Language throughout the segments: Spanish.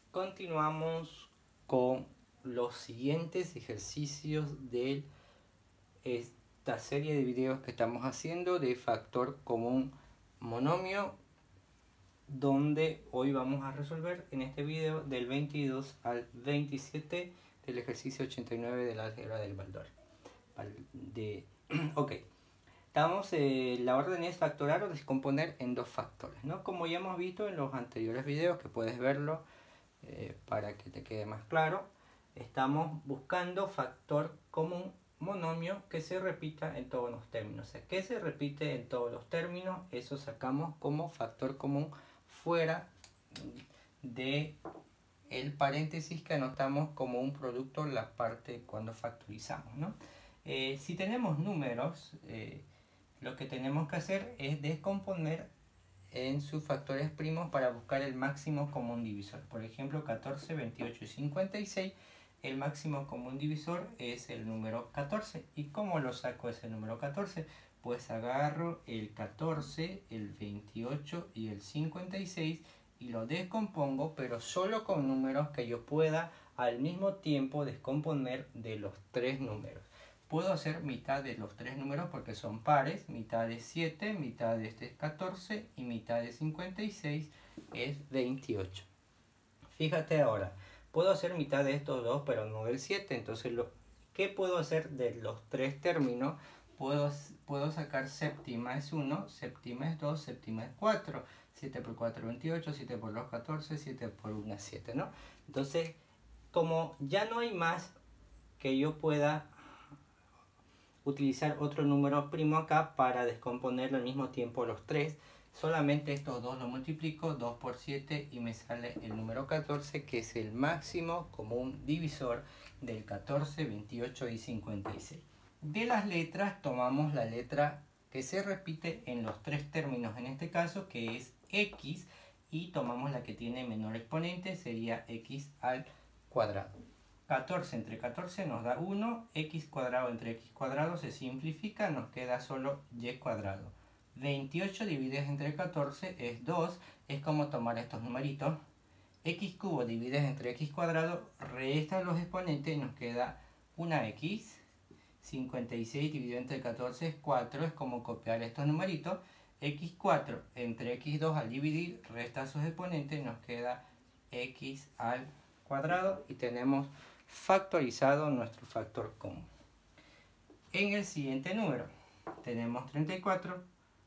Continuamos con los siguientes ejercicios de esta serie de videos que estamos haciendo de factor común monomio, donde hoy vamos a resolver en este video del 22 al 27 del ejercicio 89 del álgebra del Baldor. Ok, la orden es factorar o descomponer en dos factores, ¿no? Como ya hemos visto en los anteriores videos, que puedes verlo para que te quede más claro, estamos buscando factor común monomio que se repita en todos los términos. O sea, que se repite en todos los términos, eso sacamos como factor común fuera de el paréntesis que anotamos como un producto en la parte cuando factorizamos, ¿no? Si tenemos números, lo que tenemos que hacer es descomponer en sus factores primos para buscar el máximo común divisor. Por ejemplo, 14, 28 y 56, el máximo común divisor es el número 14. ¿Y cómo lo saco ese número 14? Pues agarro el 14, el 28 y el 56 y lo descompongo, pero solo con números que yo pueda al mismo tiempo descomponer de los tres números. Puedo hacer mitad de los tres números porque son pares, mitad de 7, mitad de este es 14 y mitad de 56 es 28. Fíjate ahora, puedo hacer mitad de estos dos pero no del 7, entonces ¿qué puedo hacer de los tres términos? Puedo sacar séptima es 1, séptima es 2, séptima es 4, 7 por 4 28, 7 por 2 14, 7 por 1 7, ¿no? Entonces, como ya no hay más que yo pueda utilizar otro número primo acá para descomponer al mismo tiempo los tres, solamente estos dos lo multiplico, 2 por 7 y me sale el número 14, que es el máximo común divisor del 14, 28 y 56. De las letras tomamos la letra que se repite en los tres términos, en este caso que es x, y tomamos la que tiene menor exponente, sería x al cuadrado. 14 entre 14 nos da 1, x cuadrado entre x cuadrado se simplifica, nos queda solo y cuadrado. 28 dividido entre 14 es 2, es como tomar estos numeritos. X cubo dividido entre x cuadrado, resta los exponentes y nos queda una x. 56 dividido entre 14 es 4, es como copiar estos numeritos. X4 entre x2 al dividir, resta sus exponentes y nos queda x al cuadrado y tenemos factorizado nuestro factor común. En el siguiente número tenemos 34,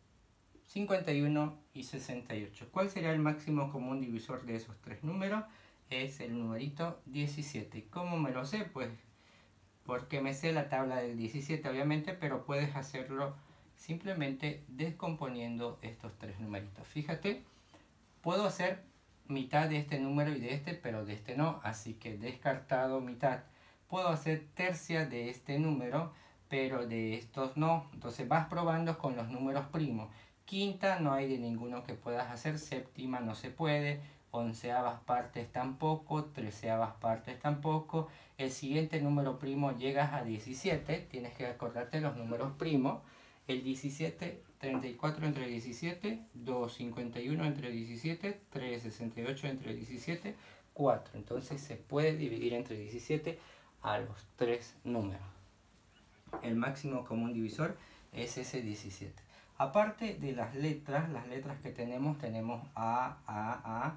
51 y 68. ¿Cuál será el máximo común divisor de esos tres números? Es el numerito 17. ¿Cómo me lo sé? Pues porque me sé la tabla del 17 obviamente, pero puedes hacerlo simplemente descomponiendo estos tres numeritos. Fíjate, puedo hacer mitad de este número y de este, pero de este no, así que descartado mitad. Puedo hacer tercia de este número, pero de estos no, entonces vas probando con los números primos. Quinta no hay de ninguno que puedas hacer, séptima no se puede, onceavas partes tampoco, treceavas partes tampoco. El siguiente número primo llegas a 17, tienes que acordarte los números primos. El 17, 34 entre 17, 2, 51 entre 17, 3, 68 entre 17, 4. Entonces se puede dividir entre 17 a los tres números. El máximo común divisor es ese 17. Aparte de las letras que tenemos A,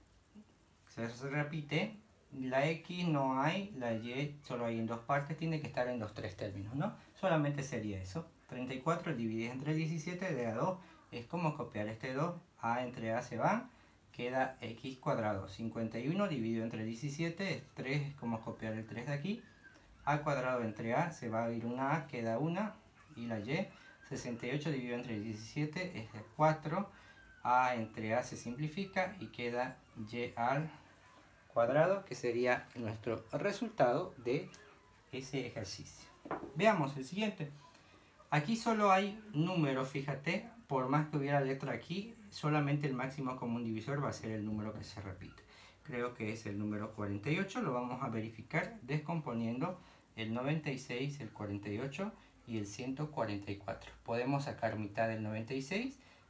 se repite. La X no hay, la Y solo hay en dos partes, tiene que estar en los tres términos, ¿no? Solamente sería eso. 34 dividido entre 17 de A2 es como copiar este 2, A entre A se va, queda X cuadrado. 51 dividido entre 17 es 3, es como copiar el 3 de aquí. A cuadrado entre A se va a ir una A, queda una, y la Y. 68 dividido entre 17 es 4, A entre A se simplifica y queda Y al cuadrado, que sería nuestro resultado de ese ejercicio. Veamos el siguiente. Aquí solo hay números, fíjate, por más que hubiera letra aquí, solamente el máximo común divisor va a ser el número que se repite. Creo que es el número 48, lo vamos a verificar descomponiendo el 96, el 48 y el 144. Podemos sacar mitad del 96,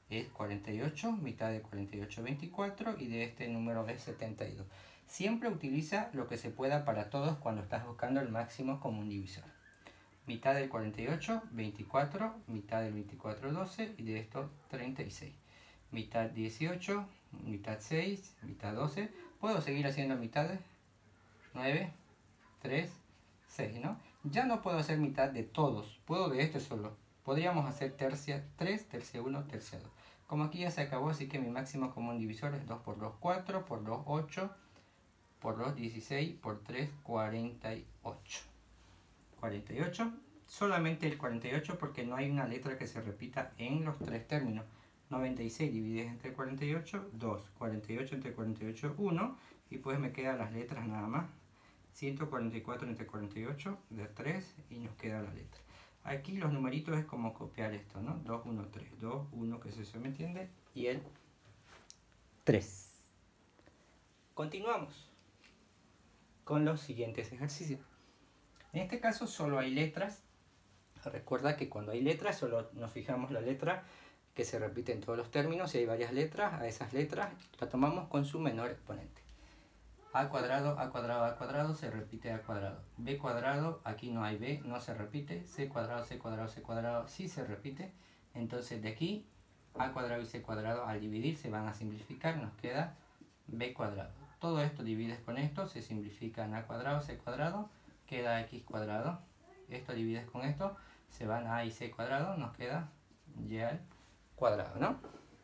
es 48, mitad de 48 es 24 y de este número es 72. Siempre utiliza lo que se pueda para todos cuando estás buscando el máximo común divisor. Mitad del 48, 24, mitad del 24, 12 y de esto 36. Mitad 18, mitad 6, mitad 12. Puedo seguir haciendo mitades. 9, 3, 6, ¿no? Ya no puedo hacer mitad de todos. Puedo de este solo. Podríamos hacer tercia 3, tercia 1, tercia 2. Como aquí ya se acabó, así que mi máximo común divisor es 2 por 2, 4, por 2, 8, por 2, 16, por 3, 48. 48, solamente el 48 porque no hay una letra que se repita en los tres términos. 96 dividido entre 48, 2, 48 entre 48, 1, y pues me quedan las letras nada más. 144 entre 48 de 3 y nos queda la letra. Aquí los numeritos es como copiar esto, ¿no? 2, 1, 3, 2, 1, que se me entiende, y el 3. Continuamos con los siguientes ejercicios. En este caso solo hay letras. Recuerda que cuando hay letras solo nos fijamos la letra que se repite en todos los términos. Si hay varias letras, a esas letras la tomamos con su menor exponente. A cuadrado se repite a cuadrado. B cuadrado, aquí no hay B, no se repite. C cuadrado sí se repite. Entonces de aquí a cuadrado y c cuadrado al dividir se van a simplificar, nos queda b cuadrado. Todo esto divides con esto, se simplifica en a cuadrado, c cuadrado, queda x cuadrado. Esto divides con esto, se van a y c cuadrado, nos queda y al cuadrado, ¿no?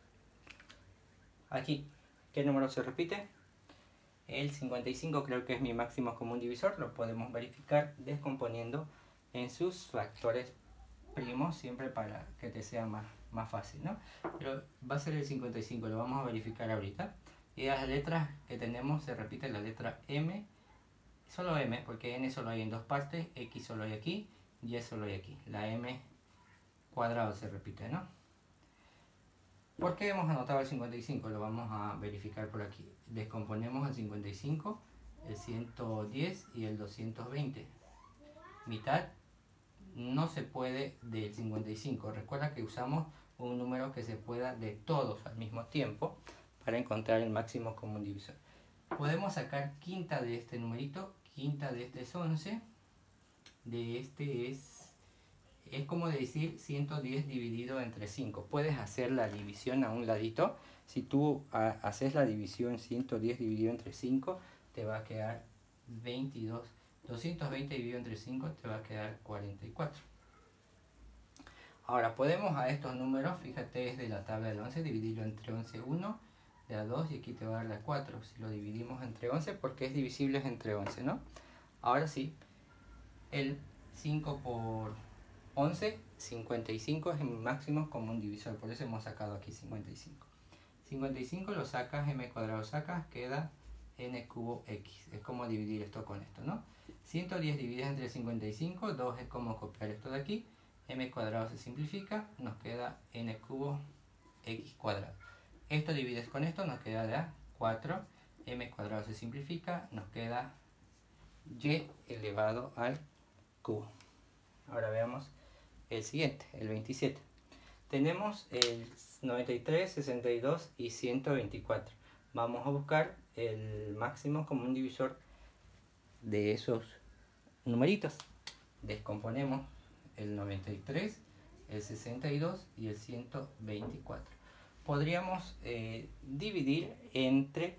Aquí, ¿qué número se repite? El 55 creo que es mi máximo común divisor, lo podemos verificar descomponiendo en sus factores primos, siempre para que te sea más fácil, ¿no? Pero va a ser el 55, lo vamos a verificar ahorita. Y las letras que tenemos se repite la letra M, solo M, porque N solo hay en dos partes, X solo hay aquí, Y solo hay aquí. La M cuadrado se repite, ¿no? ¿Por qué hemos anotado el 55? Lo vamos a verificar por aquí. Descomponemos el 55, el 110 y el 220. Mitad no se puede del 55. Recuerda que usamos un número que se pueda de todos al mismo tiempo para encontrar el máximo común divisor. Podemos sacar quinta de este numerito. Quinta de este es 11. De este es como decir 110 dividido entre 5. Puedes hacer la división a un ladito. Si tú haces la división 110 dividido entre 5, te va a quedar 22. 220 dividido entre 5 te va a quedar 44. Ahora podemos a estos números, fíjate, es de la tabla del 11, dividirlo entre 11, 1, de a 2 y aquí te va a dar la 4. Si lo dividimos entre 11, porque es divisible entre 11, ¿no? Ahora sí, el 5 por 11, 55 es el máximo común divisor, por eso hemos sacado aquí 55. 55 lo sacas, m cuadrado sacas, queda n cubo x. Es como dividir esto con esto, ¿no? 110 dividido entre 55, 2 es como copiar esto de aquí. M cuadrado se simplifica, nos queda n cubo x cuadrado. Esto divides con esto, nos queda de a 4. M cuadrado se simplifica, nos queda y elevado al cubo. Ahora veamos el siguiente, el 27. Tenemos el 93, 62 y 124. Vamos a buscar el máximo común divisor de esos numeritos. Descomponemos el 93, el 62 y el 124. Podríamos dividir entre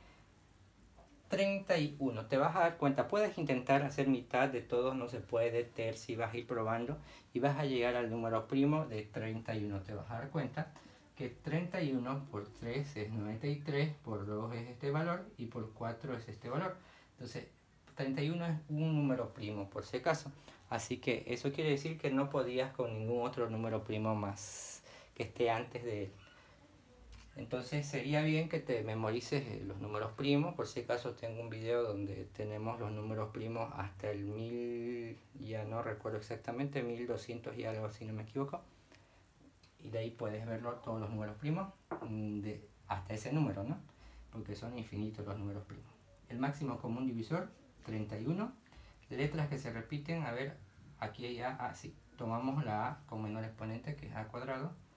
31. Te vas a dar cuenta, puedes intentar hacer mitad de todos, no se puede, terci, vas a ir probando y vas a llegar al número primo de 31. Te vas a dar cuenta que 31 por 3 es 93, por 2 es este valor y por 4 es este valor. Entonces 31 es un número primo por si acaso, así que eso quiere decir que no podías con ningún otro número primo más que esté antes de él. Entonces sería bien que te memorices los números primos. Por si acaso tengo un video donde tenemos los números primos hasta el 1000, ya no recuerdo exactamente, 1200 y algo si no me equivoco. Y de ahí puedes verlo todos los números primos hasta ese número, ¿no? Porque son infinitos los números primos. El máximo común divisor, 31. Letras que se repiten, a ver, aquí hay A, sí. Tomamos la A con menor exponente que es A cuadrado.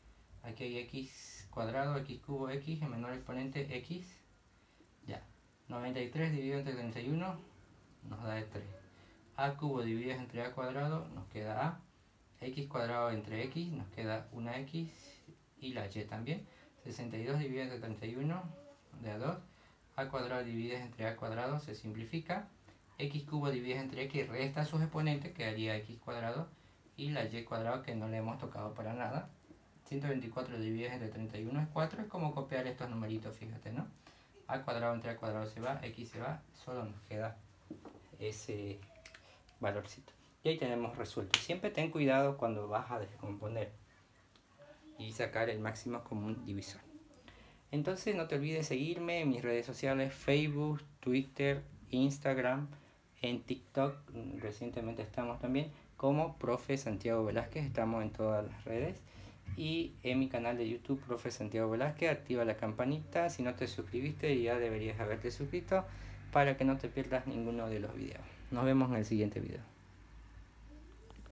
aquí hay x cuadrado, x cubo, x, el menor exponente x, ya, 93 dividido entre 31 nos da 3, a cubo dividido entre a cuadrado nos queda a, x cuadrado entre x nos queda una x y la y también, 62 dividido entre 31 da 2, a cuadrado dividido entre a cuadrado se simplifica, x cubo dividido entre x resta sus exponentes, quedaría x cuadrado, y la y cuadrado que no le hemos tocado para nada. 124 dividido entre 31 es 4, es como copiar estos numeritos, fíjate, ¿no? A cuadrado entre a cuadrado se va, x se va, solo nos queda ese valorcito. Y ahí tenemos resuelto. Siempre ten cuidado cuando vas a descomponer y sacar el máximo común divisor. Entonces no te olvides seguirme en mis redes sociales, Facebook, Twitter, Instagram, en TikTok, recientemente estamos también, como Profe Santiago Velázquez, estamos en todas las redes. Y en mi canal de YouTube, Profe Santiago Velázquez, activa la campanita, si no te suscribiste ya deberías haberte suscrito para que no te pierdas ninguno de los videos. Nos vemos en el siguiente video.